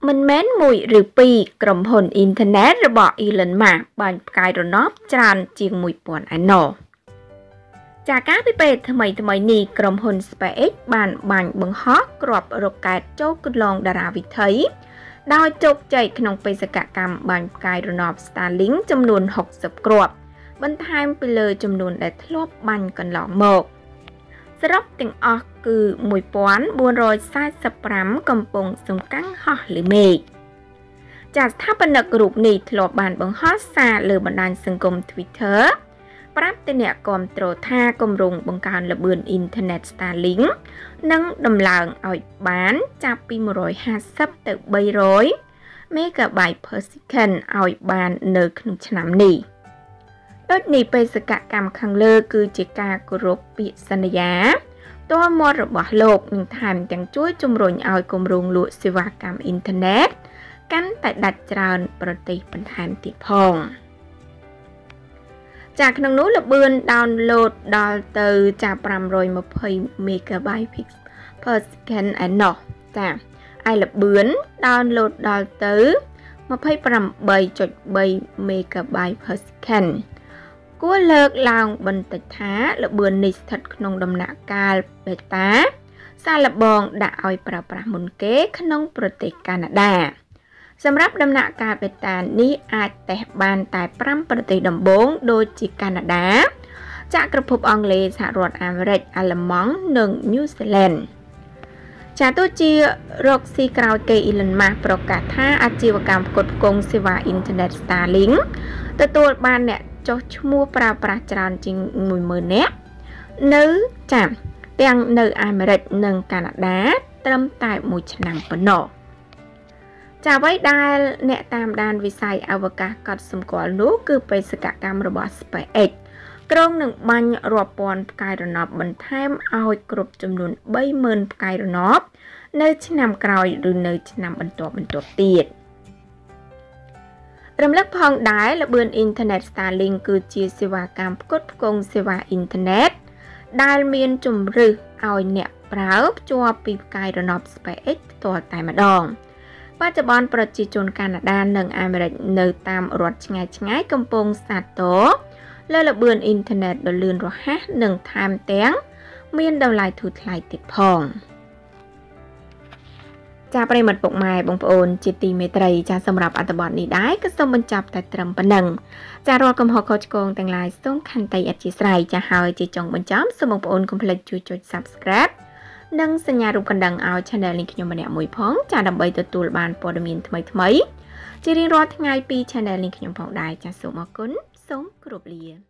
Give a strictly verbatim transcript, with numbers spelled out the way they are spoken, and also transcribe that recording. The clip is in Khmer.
មិនមែនមួយឬពីរក្រុមហ៊ុនអ៊ីនធឺណិតរបស់ Elon Musk បានផ្កាយរណបច្រើនជាងមួយពាន់ឯណោះចាការពីពេលថ្មីថ្មីនេះក្រុមហ៊ុន SpaceX បានបាញ់បង្ហោះគ្រាប់រ៉ុកកែតចូលគន្លងតារាវិថីដោយជោគជ័យក្នុងបេសកកម្មបាញ់ផ្កាយរណប Starlink ចំនួនហុកសិបគ្រាប់បន្ថែមពីលើចំនួនដែលធ្លាប់បាញ់កន្លងមកសរុបទាំងអស់គឺមួយពាន់បួនរយសែសិបប្រាំកំពុងសំកាំងហោះលើមេឃចាស្ថាបនិករូបនេះធ្លាប់បានបង្ហោះសារលើបណ្ដាញសង្គម Twitter ប្រាប់ទៅអ្នកគាំទ្រថាគម្រោងបង្កើនល្បឿនអ៊ីនធឺណិត Starlink នឹងដំឡើងឲ្យបានចាប់ពីមួយរយហាសិបទៅបីរយ megabyte per second ឲ្យបាននៅក្នុងឆ្នាំនេះដូចនេះបេសកកម្មខាងលើគឺជាការគោរពពាក្យសន្យាតើមាត់របស់លោកនឹងថែមទាំងជួយជំរុញឲ្យគម្រោងលក់សេវាកម្មអ៊ីនធឺណិតកាន់តែដាច់ច្រើនប្រទេសបន្ថែមទៀតផងចាក្នុងនោះល្បឿន download ដល់ទៅចាប្រាំរយម្ភៃ megabyte per second ឯណោះចាឯល្បឿន download ដល់ទៅម្ភៃប្រាំបីចុចបី megabyte per secondគួរលើកឡើងបន្តិចថាល្បឿននេះស្ថិតក្នុងដំណាក់កាល beta សាកល្បងដាក់ឲ្យប្រើប្រាស់មុនគេក្នុងប្រទេសកាណាដាសម្រាប់ដំណាក់កាល beta នេះអាចតេស្តបានតែប្រាំប្រទេសដំបូងដូចជាកាណាដាចក្រភពអង់គ្លេសសហរដ្ឋអាមេរិកអាល្លឺម៉ង់និងញូហ្សេឡង់ចាទោះជារកស៊ីក្រោយគេ Elon Musk ប្រកាសថាអាជីវកម្មផ្គត់ផ្គង់សេវាអ៊ីនធឺណិត Starlink ទទួលបានអ្នកចុះឈ្មោះប្រើប្រាស់ច្រើនជាងមួយម៉ឺននាក់នៅចាទាំងនៅអាមេរិកនិងកាណាដាត្រឹមតែមួយឆ្នាំប៉ុណ្ណោះចាអ្វីដែលអ្នកតាមដានវិស័យអវកាសកត់សម្គាល់នោះគឺបេសកកម្មរបស់ SpaceX ក្រុងនឹងបាញ់រាប់ពាន់ផ្កាយរណបបន្ថែមឲ្យគ្រប់ចំនួនបីម៉ឺនផ្កាយរណបនៅឆ្នាំក្រោយឬនៅឆ្នាំបន្ទាប់បន្ទាប់ទៀតរំលឹកផងដែរល្បឿនអ៊ីនធឺណិត Starlink គឺជាសេវាកម្មផ្គត់ផ្គង់សេវាអ៊ីនធឺណិតដែលមានជំរឿសឲ្យអ្នកប្រើភ្ជាប់ពីផ្កាយរណប SpaceX ផ្ទាល់តែម្ដងបច្ចុប្បន្នប្រជាជនកាណាដានិងអាមេរិកនៅតាមរដ្ឋឆ្ងាយឆ្ងាយកំពុងសាទរលើល្បឿនអ៊ីនធឺណិតដ៏លឿនរហ័សនិងថែមទាំងមានតម្លៃធូរថ្លៃទៀតផងចាប្រិមត្តពុកម៉ែបងប្អូនជាទីមេត្រីចាសម្រាប់អត្ថបទនេះដែរក៏សូមបញ្ចប់តែត្រឹមប៉ុណ្ណឹងចារាល់កំហុសខុសឆ្គងទាំងឡាយសូមខន្តីអធ្យាស្រ័យចាហើយជាចុងបញ្ចប់សូមបងប្អូនកុំភ្លេចជួយចុច Subscribe និងសញ្ញារូបកណ្ដឹងឲ្យ Channel នេះខ្ញុំម្នាក់មួយផងចាដើម្បីទទួលបានព័ត៌មានថ្មីៗជារៀងរាល់ថ្ងៃពី Channel នេះខ្ញុំផងដែរចាសូមអរគុណសូមគោរពលា